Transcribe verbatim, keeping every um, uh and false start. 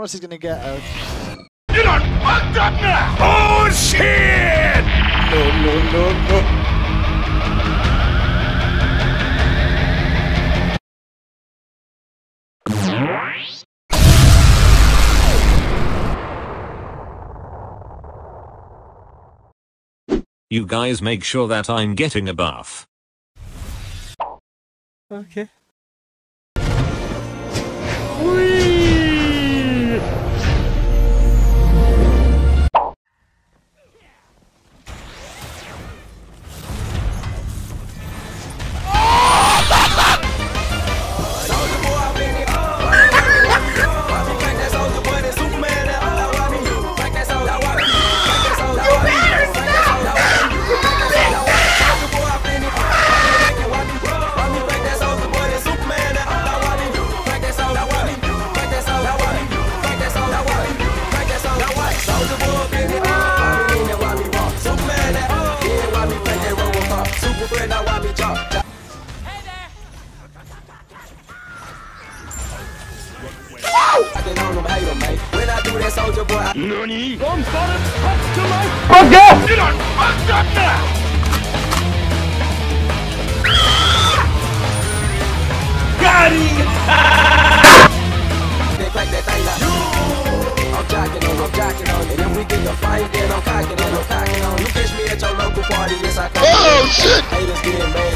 Thomas is going to get a... You done fucked up now! Oh shit! No, no, no, no. You guys make sure that I'm getting a buff. Okay. Nani? One bottom up to my fuck up! You done fucked up now! Got him! They crack that thing like I'm jocking on, I'm jocking on. And if we get the fight, then I'm cocking on, I'm cocking on. You catch me at your local party, yes I can. Oh shit! Haters getting mad.